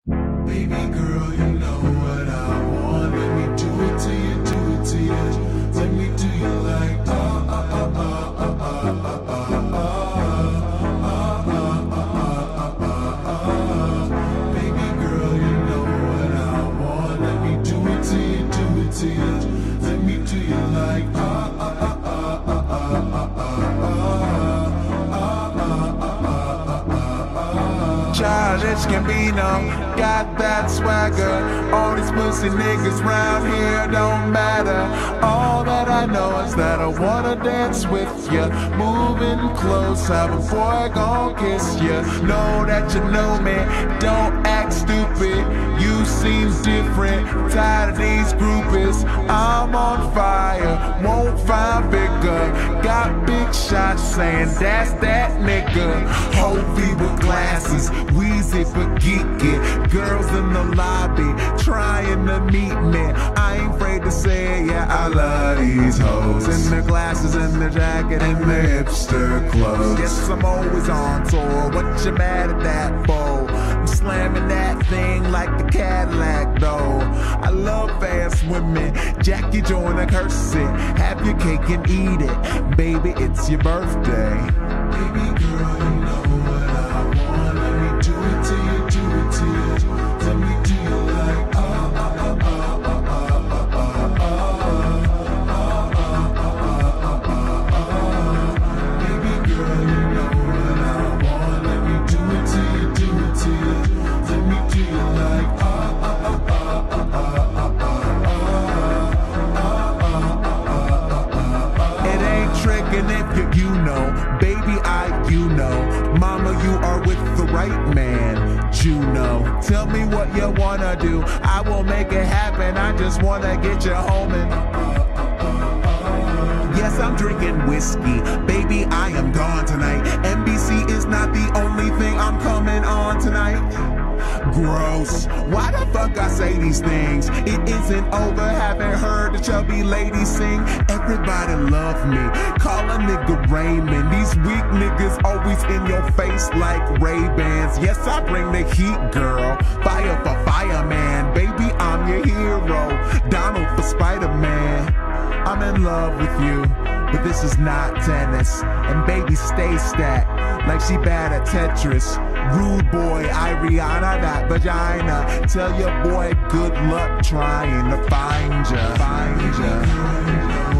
Baby girl, you know what I want. Let me do it to you, do it to you. Take me to you like Baby girl, you know what I want. Let me do it to you, do it to you. Take me to you like Childish, Gambino, got that swagger. All these pussy niggas round here don't matter. All that I know is that I wanna dance with ya. Moving close, have a boy gon' kiss ya. Know that you know me, don't act stupid. You seem different, tired of these groupies. I'm on fire, won't find bigger. Got big shots saying that's that nigga. Hovey with glasses, Weezy for geeky. Girls in the lobby trying to meet me. I ain't afraid to say it, yeah, I love these hoes. In their glasses, in their jacket, in their hipster clothes. Yes, I'm always on tour, what you mad at that for? I'm slamming that thing like the Cadillac though. I love fast women, Jackie Joyner curse it. Have your cake and eat it, baby, it's your birthday. Baby girl, you know what I want. Let me do it to you, do it to you. Let me do you like Baby girl, you know what I want. Let me do it to you, do it to you. Let me do you like It ain't tricking if you know, baby, you know. Mama, you are with the right man, Juno. Tell me what you wanna do, I will make it happen. I just wanna get you home and yes, I'm drinking whiskey, baby, I am gone tonight. NBC is not the only thing I'm coming on tonight. Gross, why the fuck I say these things? It isn't over, haven't heard the chubby lady sing. Everybody love me, call a nigga Raymond. These weak niggas always in your face like Ray-Bans. Yes, I bring the heat, girl, fire for fireman. Baby, I'm your hero, Donald for Spider-Man. I'm in love with you, but this is not tennis. And baby, stay stacked like she bad at Tetris. Rude boy, Ariana, that vagina. Tell your boy good luck trying to find ya.